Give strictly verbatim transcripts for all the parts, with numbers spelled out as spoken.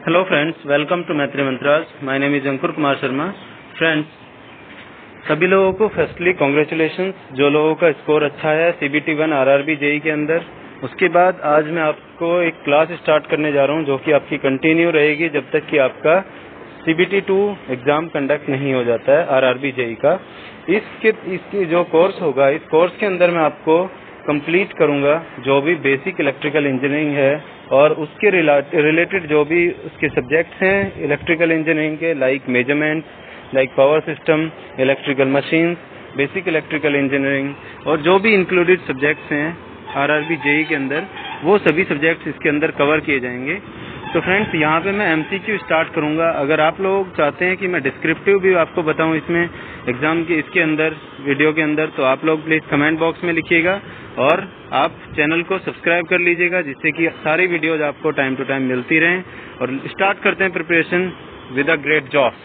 Hello friends, welcome to Maitri Mantras. My name is Ankur Kumar Sharma. Friends, सभी लोगों को फर्स्टली कॉन्ग्रेचुलेशंस जो लोगों का स्कोर अच्छा है सीबीटी वन आरआरबी जेई के अंदर। उसके बाद आज मैं आपको एक क्लास स्टार्ट करने जा रहा हूं जो कि आपकी कंटिन्यू रहेगी जब तक कि आपका सीबीटी टू एग्जाम कंडक्ट नहीं हो जाता है आरआरबी जेई का। इसके इसकी जो कोर्स होगा, इस कोर्स के अंदर मैं आपको कंप्लीट करूंगा जो भी बेसिक इलेक्ट्रिकल इंजीनियरिंग है और उसके रिलेटेड जो भी उसके सब्जेक्ट्स हैं इलेक्ट्रिकल इंजीनियरिंग के, like measurement, like power system, electrical machines, basic electrical engineering और जो भी इंक्लूडेड सब्जेक्ट्स हैं आरआरबी जेई के अंदर, वो सभी सब्जेक्ट्स इसके अंदर कवर किए जाएंगे। तो फ्रेंड्स, यहाँ पे मैं एमसीक्यू स्टार्ट करूंगा। अगर आप लोग चाहते हैं कि मैं डिस्क्रिप्टिव भी आपको बताऊं इसमें एग्जाम के इसके अंदर वीडियो के अंदर, तो आप लोग प्लीज कमेंट बॉक्स में लिखिएगा और आप चैनल को सब्सक्राइब कर लीजिएगा जिससे कि सारी वीडियोज आपको टाइम टू टाइम मिलती रहें। और स्टार्ट करते हैं preparation with a great job.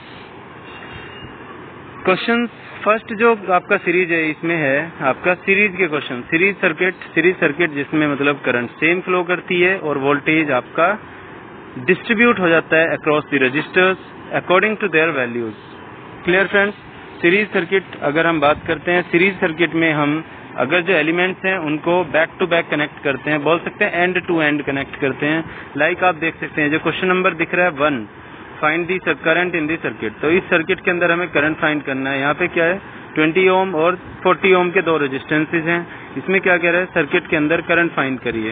Question first जो आपका सीरीज है इसमें है आपका सीरीज के question. Series circuit, series circuit जिसमें मतलब करंट सेम फ्लो करती है और वोल्टेज आपका डिस्ट्रीब्यूट हो जाता है across the resistors according to their values. Clear friends? Series circuit अगर हम बात करते हैं, सीरीज सर्किट में हम अगर जो एलिमेंट्स हैं उनको बैक टू बैक कनेक्ट करते हैं, बोल सकते हैं एंड टू एंड कनेक्ट करते हैं। लाइक आप देख सकते हैं जो क्वेश्चन नंबर दिख रहा है one, find the current in the circuit. तो इस सर्किट के अंदर हमें करंट फाइंड करना है। यहाँ पे क्या है, ट्वेंटी ओम और फोर्टी ओम के दो रेजिस्टेंसेज हैं। इसमें क्या कह रहा है, सर्किट के अंदर करंट फाइंड करिए।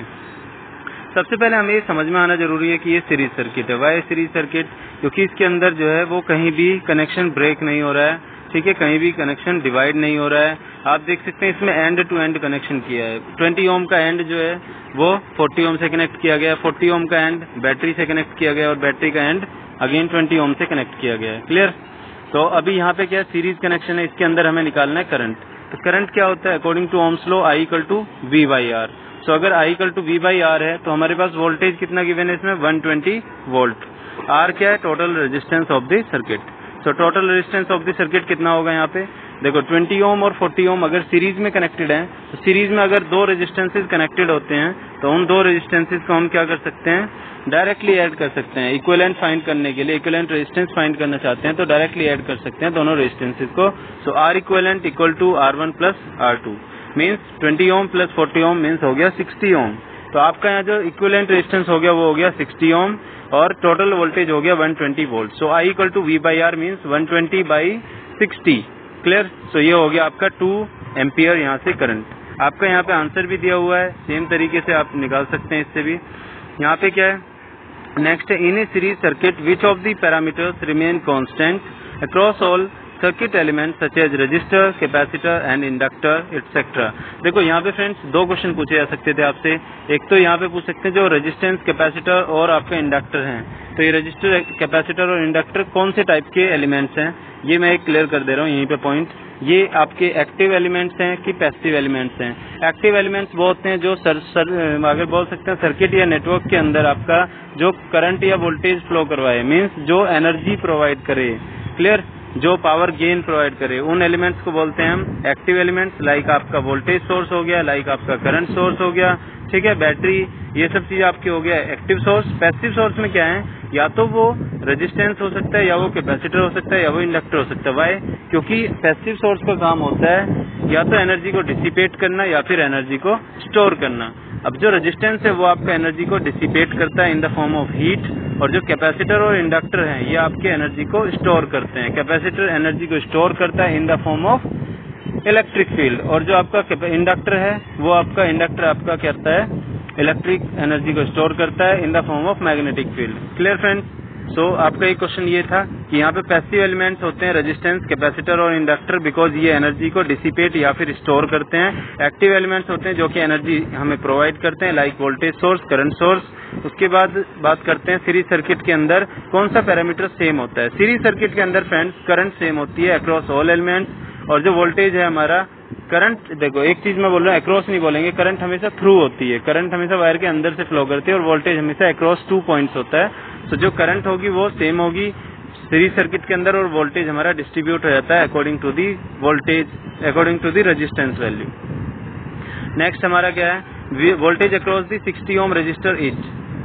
सबसे पहले हमें ये समझ में आना जरूरी है कि ये सीरीज सर्किट है। Why series circuit? क्योंकि इसके अंदर जो है वो कहीं भी कनेक्शन ब्रेक नहीं हो रहा है, ठीक है, कहीं भी कनेक्शन डिवाइड नहीं हो रहा है। आप देख सकते हैं इसमें एंड टू एंड कनेक्शन किया है। ट्वेंटी ओम का एंड जो है वो फोर्टी ओम से कनेक्ट किया गया, फोर्टी ओम का एंड बैटरी से कनेक्ट किया गया और बैटरी का एंड अगेन ट्वेंटी ओम से कनेक्ट किया गया है। क्लियर? तो अभी यहाँ पे क्या है, सीरीज कनेक्शन है, इसके अंदर हमें निकालना है करंट। तो करंट क्या होता है, according to Ohm's law I equal to V by R. So अगर I equal to V by R है तो हमारे पास वोल्टेज कितना गिवन है इसमें, वन ट्वेंटी वोल्ट। आर क्या है, total resistance of the circuit. So total resistance of the circuit कितना होगा यहाँ पे, देखो ट्वेंटी ओम और फोर्टी ओम अगर सीरीज में कनेक्टेड हैं तो सीरीज में अगर दो रेजिस्टेंसेज कनेक्टेड होते हैं तो उन दो रेजिस्टेंसेज को हम क्या कर सकते हैं, डायरेक्टली ऐड कर सकते हैं। इक्विवेलेंट फाइंड करने के लिए, इक्विवेलेंट रेजिस्टेंस फाइंड करना चाहते हैं तो डायरेक्टली ऐड कर सकते हैं दोनों रेजिस्टेंसेज को। So R equivalent equal to R one plus R two means twenty ohm plus forty ohm means हो गया सिक्सटी ओम। तो आपका यहाँ जो इक्विवेलेंट रेजिस्टेंस हो गया वो हो गया सिक्सटी ओम और टोटल वोल्टेज हो गया one twenty volt. So I equal to V by R means one twenty by sixty. Clear? So ये हो गया आपका टू एम्पियर यहाँ से करंट। आपका यहाँ पे आंसर भी दिया हुआ है, सेम तरीके से आप निकाल सकते हैं इससे भी। यहाँ पे क्या है, नेक्स्ट है, in a series circuit which of the parameters remain constant across all circuit elements such as resistor, capacitor and inductor etcetera. देखो यहाँ पे फ्रेंड्स दो क्वेश्चन पूछे जा सकते थे आपसे। एक तो यहाँ पे पूछ सकते हैं जो रेजिस्टेंस, कैपेसिटर और आपका इंडक्टर हैं, तो ये रजिस्टर, कैपेसिटर और इंडक्टर कौन से टाइप के एलिमेंट्स हैं, ये मैं एक क्लियर कर दे रहा हूँ यहीं पे पॉइंट। ये आपके एक्टिव एलिमेंट्स हैं कि पैसिव एलिमेंट्स हैं। एक्टिव एलिमेंट्स वो होते हैं जो सर, सर अगर बोल सकते हैं सर्किट या नेटवर्क के अंदर आपका जो करंट या वोल्टेज फ्लो करवाए, मीन्स जो एनर्जी प्रोवाइड करे, क्लियर, जो पावर गेन प्रोवाइड करे, उन एलिमेंट्स को बोलते हैं हम एक्टिव एलिमेंट्स। लाइक आपका वोल्टेज सोर्स हो गया, लाइक आपका करंट सोर्स हो गया, ठीक है, बैटरी, ये सब चीज आपकी हो गया एक्टिव सोर्स। पैसिव सोर्स में क्या है, या तो वो रेजिस्टेंस हो सकता है, या वो कैपेसिटर हो सकता है, या वो इंडक्टर हो सकता है। वाई? क्योंकि पैसिव सोर्स का काम होता है या तो एनर्जी को डिसिपेट करना या फिर एनर्जी को स्टोर करना। अब जो रेजिस्टेंस है वो आपका एनर्जी को डिसिपेट करता है in the form of heat, और जो कैपेसिटर और इंडक्टर हैं ये आपके एनर्जी को स्टोर करते हैं। कैपेसिटर एनर्जी को स्टोर करता है in the form of electric field, और जो आपका इंडक्टर है वो आपका इंडक्टर आपका क्या करता है, इलेक्ट्रिक एनर्जी को स्टोर करता है in the form of magnetic field. Clear friends? So so, आपका एक क्वेश्चन ये था कि यहाँ पे पैसिव एलिमेंट्स होते हैं रेजिस्टेंस, कैपेसिटर और इंडक्टर, बिकॉज ये एनर्जी को डिसिपेट या फिर स्टोर करते हैं। एक्टिव एलिमेंट्स होते हैं जो कि एनर्जी हमें प्रोवाइड करते हैं, like voltage source, current source. उसके बाद बात करते हैं सीरीज सर्किट के अंदर कौन सा पैरामीटर सेम होता है। सीरीज सर्किट के अंदर फ्रेंड्स करंट सेम होती है अक्रॉस ऑल एलिमेंट्स, और जो वोल्टेज है हमारा करंट, देखो एक चीज मैं बोल रहा हूँ, अक्रॉस नहीं बोलेंगे, करंट हमेशा थ्रू होती है, करंट हमेशा वायर के अंदर से फ्लो करती है, और वोल्टेज हमेशा अक्रॉस टू पॉइंट्स होता है। तो जो करंट होगी वो सेम होगी सीरीज सर्किट के अंदर, और वोल्टेज हमारा डिस्ट्रीब्यूट हो जाता है according to the voltage, according to the resistance value. Next हमारा क्या है, voltage across the sixty ohm resistor each.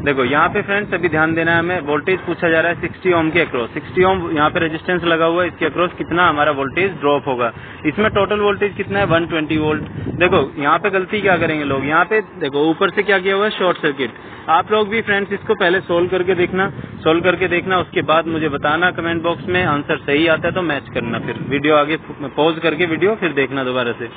देखो यहाँ पे फ्रेंड्स अभी ध्यान देना है हमें, वोल्टेज पूछा जा रहा है सिक्सटी ओम के अक्रॉस, सिक्सटी ओम यहाँ पे रेजिस्टेंस लगा हुआ है, इसके अक्रॉस कितना हमारा वोल्टेज ड्रॉप होगा। इसमें टोटल वोल्टेज कितना है वन ट्वेंटी वोल्ट। देखो यहाँ पे गलती क्या करेंगे लोग, यहाँ पे देखो ऊपर से क्या किया हुआ है शॉर्ट सर्किट। आप लोग भी फ्रेंड्स इसको पहले सोल्व करके देखना, सोल्व करके देखना, उसके बाद मुझे बताना कमेंट बॉक्स में, आंसर सही आता है तो मैच करना, फिर वीडियो आगे पॉज करके वीडियो फिर देखना दोबारा से।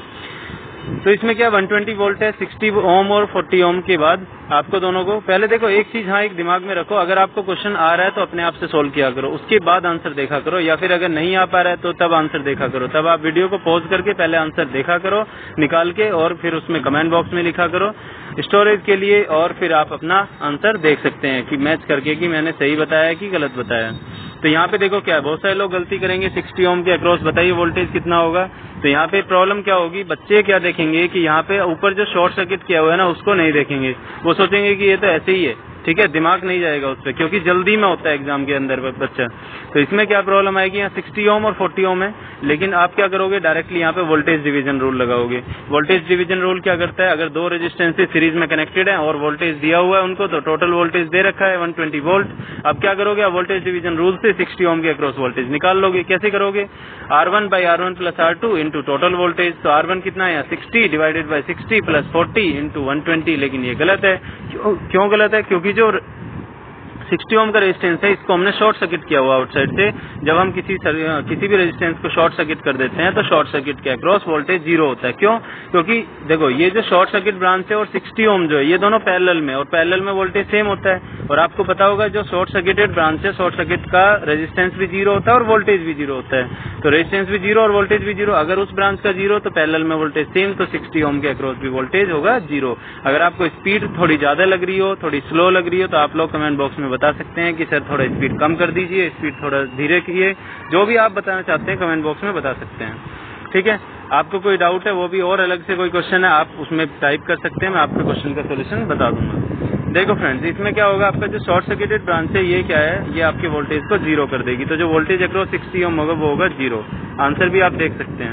तो इसमें क्या वन ट्वेंटी वोल्ट है, सिक्सटी ओम और फोर्टी ओम के बाद आपको दोनों को पहले देखो एक चीज हाँ एक दिमाग में रखो, अगर आपको क्वेश्चन आ रहा है तो अपने आप से सोल्व किया करो, उसके बाद आंसर देखा करो, या फिर अगर नहीं आ पा रहा है तो तब आंसर देखा करो। तब आप वीडियो को पॉज करके पहले आंसर देखा करो निकाल के, और फिर उसमें कमेंट बॉक्स में लिखा करो स्टोरेज के लिए, और फिर आप अपना आंसर देख सकते हैं कि मैच करके कि मैंने सही बताया कि गलत बताया। तो यहाँ पे देखो क्या है, बहुत सारे लोग गलती करेंगे, सिक्सटी ओम के अक्रॉस बताइए वोल्टेज कितना होगा। तो यहाँ पे प्रॉब्लम क्या होगी, बच्चे क्या देखेंगे कि यहाँ पे ऊपर जो शॉर्ट सर्किट किया हुआ है ना उसको नहीं देखेंगे, वो सोचेंगे कि ये तो ऐसे ही है, ठीक है, दिमाग नहीं जाएगा उस पर, क्योंकि जल्दी में होता है एग्जाम के अंदर बच्चा। तो इसमें क्या प्रॉब्लम आएगी, यहाँ सिक्सटी ओम और फोर्टी ओम है, लेकिन आप क्या करोगे डायरेक्टली यहाँ पे वोल्टेज डिवीजन रूल लगाओगे। वोल्टेज डिवीजन रूल क्या करता है, अगर दो रेजिस्टेंसेस सीरीज में कनेक्टेड है और वोल्टेज दिया हुआ है उनको, तो टोटल वोल्टेज दे रखा है वन ट्वेंटी वोल्ट। अब क्या करोगे, वोल्टेज डिवीजन रूल से सिक्सटी ओम के अक्रॉस वोल्टेज निकाल लोगे। कैसे करोगे, R one by R one plus R two into total voltage. तो आर वन कितना है, sixty divided by sixty plus forty into one twenty. लेकिन ये गलत है, क्यों, क्यों गलत है, क्योंकि जो सिक्सटी ओम का रेजिस्टेंस है इसको हमने शॉर्ट सर्किट किया हुआ आउटसाइड से। जब हम किसी किसी भी रेजिस्टेंस को शॉर्ट सर्किट कर देते हैं तो शॉर्ट सर्किट के अक्रॉस वोल्टेज जीरो होता है। क्यों, क्योंकि देखो ये जो शॉर्ट सर्किट ब्रांच है और सिक्सटी ओम जो है ये दोनों पैरेलल में, और पैरेलल में वोल्टेज सेम होता है। और आपको पता होगा जो शॉर्ट सर्किटेड ब्रांच है, शॉर्ट सर्किट का रेजिस्टेंस भी जीरो होता है और वोल्टेज भी जीरो होता है। तो रेजिस्टेंस भी जीरो और वोल्टेज भी जीरो, अगर उस ब्रांच का जीरो तो पैरेलल में वोल्टेज सेम, तो सिक्सटी ओम के अक्रॉस भी वोल्टेज होगा जीरो। अगर आपको स्पीड थोड़ी ज्यादा लग रही हो, थोड़ी स्लो लग रही हो, तो आप लोग कमेंट बॉक्स में बता सकते हैं कि सर थोड़ा स्पीड कम कर दीजिए, स्पीड थोड़ा धीरे कीजिए, जो भी आप बताना चाहते हैं कमेंट बॉक्स में बता सकते हैं। ठीक है, आपको कोई डाउट है वो भी और अलग से कोई क्वेश्चन है आप उसमें टाइप कर सकते हैं, मैं आपके क्वेश्चन का सोल्यूशन बता दूंगा। देखो फ्रेंड्स, इसमें क्या होगा, आपका जो शॉर्ट सर्किटेड ब्रांच है ये क्या है, ये आपके वोल्टेज को जीरो कर देगी। तो जो वोल्टेज अक्रॉस सिक्सटी ओम होगा वो होगा जीरो। आंसर भी आप देख सकते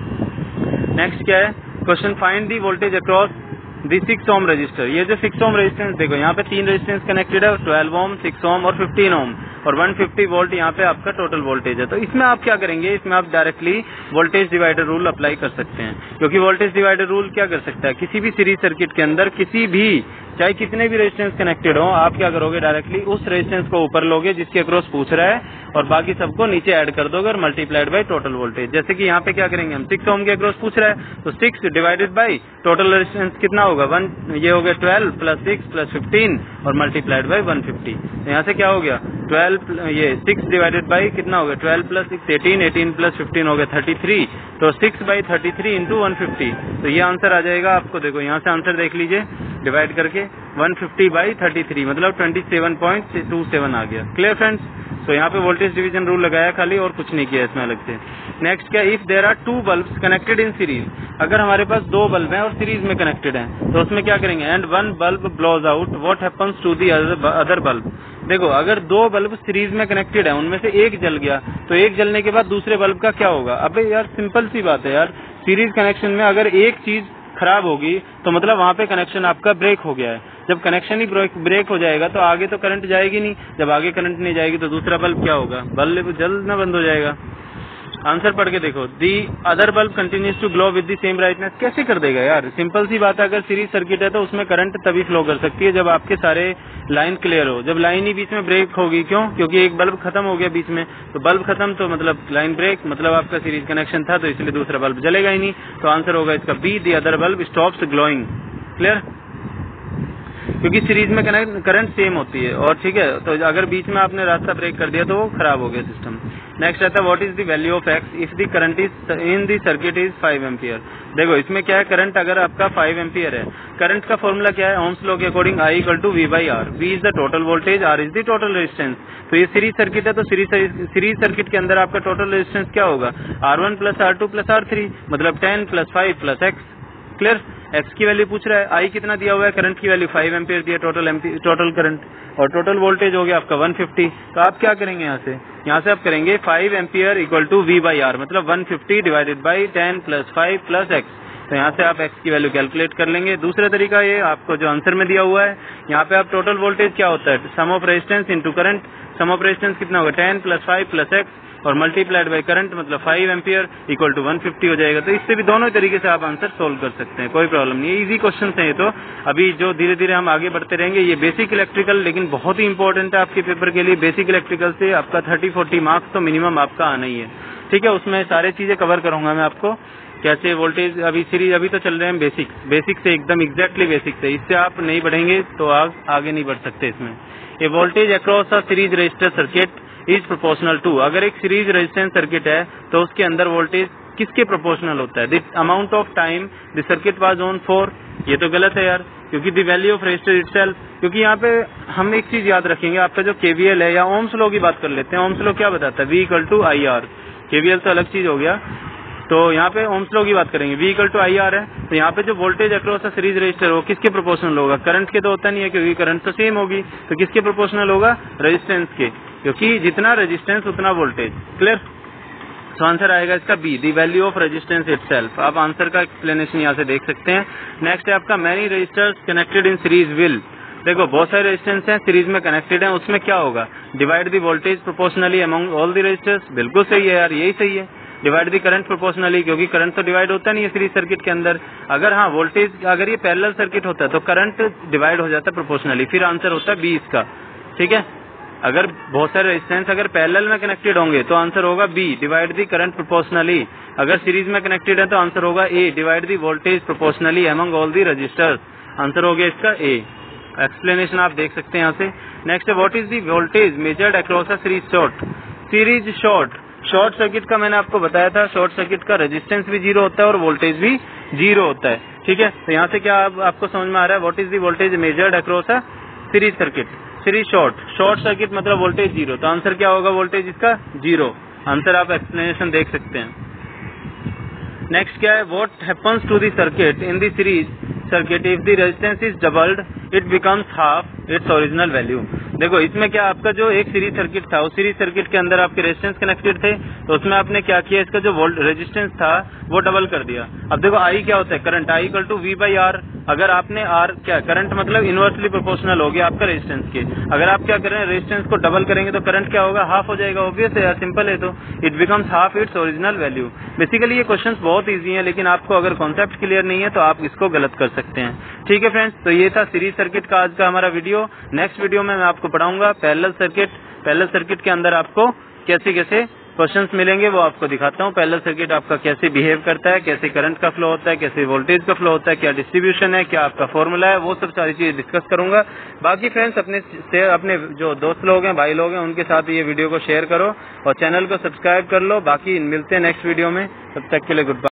हैं। नेक्स्ट क्या है question, find the voltage across the six ohm resistor. ये जो सिक्स ओम रेजिस्टेंस देखो यहाँ पे तीन रेजिस्टेंस कनेक्टेड है, ट्वेल्व ओम, सिक्स ओम और फिफ्टीन ओम, और वन फिफ्टी वोल्ट यहाँ पे आपका टोटल वोल्टेज है। तो इसमें आप क्या करेंगे, इसमें आप directly voltage divider rule apply कर सकते हैं, क्योंकि वोल्टेज डिवाइडर रूल क्या कर सकता है, किसी भी सीरीज सर्किट के अंदर किसी भी चाहे कितने भी रेजिस्टेंस कनेक्टेड हो, आप क्या करोगे डायरेक्टली उस रेजिस्टेंस को ऊपर लोगे जिसके अक्रॉस पूछ रहा है, और बाकी सबको नीचे ऐड कर दोगे और मल्टीप्लाइड बाय टोटल वोल्टेज। जैसे कि यहाँ पे क्या करेंगे हम, सिक्स ओम के अक्रॉस पूछ रहा है तो six divided by total resistance कितना होगा, वन, ये हो गया twelve plus six plus fifteen और मल्टीप्लाइड बाय वन फिफ्टी। तो यहाँ से क्या हो गया, ट्वेल्व ये सिक्स डिवाइडेड बाय कितना हो गया, twelve plus six eighteen, eighteen plus fifteen हो गया थर्टी थ्री, तो six by thirty three into one fifty. तो ये आंसर आ जाएगा आपको, देखो यहाँ से आंसर देख लीजिए, डिवाइड करके one fifty by thirty three मतलब twenty seven point two seven आ गया। क्लियर फ्रेंड्स, तो यहाँ पे वोल्टेज डिवीजन रूल लगाया खाली, और कुछ नहीं किया इसमें अलग से। नेक्स्ट क्या, if there are two bulbs connected in series, अगर हमारे पास दो बल्ब हैं और सीरीज में कनेक्टेड हैं तो उसमें क्या करेंगे, and one bulb blows out, what happens to the other bulb. देखो अगर दो बल्ब सीरीज में कनेक्टेड है, उनमें से एक जल गया तो एक जलने के बाद दूसरे बल्ब का क्या होगा। अबे यार सिंपल सी बात है यार, सीरीज कनेक्शन में अगर एक चीज खराब होगी तो मतलब वहाँ पे कनेक्शन आपका ब्रेक हो गया है। जब कनेक्शन ही ब्रेक ब्रेक हो जाएगा तो आगे तो करंट जाएगी नहीं, जब आगे करंट नहीं जाएगी तो दूसरा बल्ब क्या होगा, बल्ब जलना बंद हो जाएगा। आंसर पढ़ के देखो, the other bulb continues to glow with the same brightness. कैसे कर देगा यार, सिंपल सी बात है, अगर सीरीज सर्किट है तो उसमें करंट तभी फ्लो कर सकती है जब आपके सारे लाइन क्लियर हो। जब लाइन ही बीच में ब्रेक होगी, क्यों, क्योंकि एक बल्ब खत्म हो गया बीच में, तो बल्ब खत्म तो मतलब लाइन ब्रेक, मतलब आपका सीरीज कनेक्शन था तो इसलिए दूसरा बल्ब जलेगा ही नहीं। तो आंसर होगा इसका B, the other bulb stops glowing. Clear, क्योंकि सीरीज में करंट सेम होती है, और ठीक है, तो अगर बीच में आपने रास्ता ब्रेक कर दिया तो वो खराब हो गया सिस्टम। नेक्स्ट आता है, what is the value of X if the current is in the circuit is five ampere. देखो इसमें क्या है, करंट अगर आपका फाइव एम्पियर है, करंट का फॉर्मूला क्या है, ओम्स लॉ के according I equal to V by R, V is the total voltage, R is the total resistance. तो ये सीरीज सर्किट है तो सीरीज सीरीज सर्किट के अंदर आपका टोटल रेजिस्टेंस क्या होगा, R one plus R two plus R three, मतलब ten plus five plus X. Clear, X की वैल्यू पूछ रहा है, आई कितना दिया हुआ है, करंट की वैल्यू फाइव एम्पियर दिया, टोटल टोटल करंट, और टोटल वोल्टेज हो गया आपका वन फिफ्टी। तो आप क्या करेंगे यहाँ से, यहाँ से आप करेंगे five ampere equal to V by R, मतलब one fifty divided by ten plus five plus X. तो यहाँ से आप एक्स की वैल्यू कैलकुलेट कर लेंगे। दूसरा तरीका ये आपको जो आंसर में दिया हुआ है, यहाँ पे आप टोटल वोल्टेज क्या होता है, sum of resistance into current, sum of resistance कितना होगा ten plus five plus X और मल्टीप्लाइड बाय करंट मतलब five ampere equal to one fifty हो जाएगा। तो इससे भी दोनों तरीके से आप आंसर सोल्व कर सकते हैं, कोई प्रॉब्लम नहीं है। इजी क्वेश्चन है ये। तो अभी जो धीरे धीरे हम आगे बढ़ते रहेंगे, ये बेसिक इलेक्ट्रिकल लेकिन बहुत ही इंपॉर्टेंट है आपके पेपर के लिए। बेसिक इलेक्ट्रिकल से आपका थर्टी फोर्टी मार्क्स तो मिनिमम आपका आना ही है, ठीक है। उसमें सारी चीजें कवर करूंगा मैं आपको, कैसे वोल्टेज अभी सीरीज अभी तो चल रहे हैं बेसिक बेसिक से एकदम एग्जैक्टली बेसिक से, इससे आप नहीं बढ़ेंगे तो आप आगे नहीं बढ़ सकते इसमें। ये voltage across a series resistor circuit is proportional to, अगर एक सीरीज रेजिस्टेंस सर्किट है तो उसके अंदर वोल्टेज किसके प्रोपोर्शनल होता है, the amount of time the circuit was on for. ये तो गलत है यार, क्योंकि the value of resistor itself, क्योंकि यहाँ पे हम एक चीज याद रखेंगे, आपका जो केवीएल है या ओम्स लॉ की बात कर लेते हैं। ओम्स लॉ क्या बताता है, V equal to I R, KVL तो अलग चीज हो गया। तो यहाँ पे ओम्स लॉ की बात करेंगे, V equal to I R है, तो यहाँ पे जो voltage across a series resistor हो किसके प्रोपोर्शनल होगा, करंट के तो होता नहीं है क्योंकि करंट तो सेम होगी, तो किसके प्रोपोर्शनल होगा, रेजिस्टेंस के, क्योंकि जितना रेजिस्टेंस उतना वोल्टेज। क्लियर। तो आंसर आएगा इसका B, the value of resistance itself. आप आंसर का एक्सप्लेनेशन यहाँ से देख सकते हैं। नेक्स्ट है आपका many resistors connected in series will, देखो बहुत सारे रेजिस्टेंस हैं सीरीज में कनेक्टेड हैं, उसमें क्या होगा, divide the voltage proportionally among all the resistors. बिल्कुल सही है यार, यही सही है। डिवाइड दी करंट प्रोपोर्शनली, क्योंकि करंट तो डिवाइड होता नहीं है सीरीज सर्किट के अंदर। अगर हाँ वोल्टेज, अगर ये पैरेलल सर्किट होता है तो करंट डिवाइड हो जाता है प्रोपोर्शनली, फिर आंसर होता है बी इसका, ठीक है। अगर बहुत सारे रेजिस्टेंस अगर पैरेलल में कनेक्टेड होंगे तो आंसर होगा B, divide the current proportionally. अगर सीरीज में कनेक्टेड है तो आंसर होगा A, divide the voltage proportionally among all the resistors. Answer हो गया इसका ए। एक्सप्लेनेशन आप देख सकते हैं यहाँ से। नेक्स्ट है what is the voltage measured across a series short, series short. Short circuit का मैंने आपको बताया था, शॉर्ट सर्किट का रेजिस्टेंस भी जीरो होता है और वोल्टेज भी जीरो होता है, ठीक है। तो यहाँ से क्या आप, आपको समझ में आ रहा है, what is the voltage measured across a series circuit, series short, short circuit मतलब वोल्टेज जीरो, तो आंसर क्या होगा वोल्टेज इसका जीरो। आंसर आप एक्सप्लेनेशन देख सकते हैं। नेक्स्ट क्या है, what happens to the circuit in the series circuit if the resistance is doubled it becomes half its original value. देखो इसमें क्या, आपका जो एक सीरीज सर्किट था उस सीरीज सर्किट के अंदर आपके रेजिस्टेंस कनेक्टेड थे, तो उसमें आपने क्या किया, इसका जो रेजिस्टेंस था वो डबल कर दिया। अब देखो आई क्या होता है, current, I equal to V by R. अगर आपने आर क्या, करंट मतलब इनवर्सली प्रोपोर्शनल हो गया आपका रेजिस्टेंस के। अगर आप क्या करें, रेजिस्टेंस को डबल करेंगे तो करंट क्या होगा, हाफ हो जाएगा। ऑब्वियस है यार, सिंपल है। तो it becomes half its original value. Basically ये क्वेश्चंस बहुत इजी हैं, लेकिन आपको अगर कॉन्सेप्ट क्लियर नहीं है तो आप इसको गलत कर सकते हैं, ठीक है फ्रेंड्स। तो ये था सीरीज सर्किट का आज का हमारा वीडियो। नेक्स्ट वीडियो में मैं आपको पढ़ाऊंगा पैरेलल सर्किट। पैरेलल सर्किट के अंदर आपको कैसे कैसे क्वेश्चंस मिलेंगे वो आपको दिखाता हूँ। पैरेलल सर्किट आपका कैसे बिहेव करता है, कैसे करंट का फ्लो होता है, कैसे वोल्टेज का फ्लो होता है, क्या डिस्ट्रीब्यूशन है, क्या आपका फॉर्मूला है, वो सब सारी चीजें डिस्कस करूंगा। बाकी फ्रेंड्स अपने से अपने जो दोस्त लोग हैं, भाई लोग हैं, उनके साथ ये वीडियो को शेयर करो और चैनल को सब्सक्राइब कर लो। बाकी मिलते हैं नेक्स्ट वीडियो में, तब तक के लिए गुड बाय।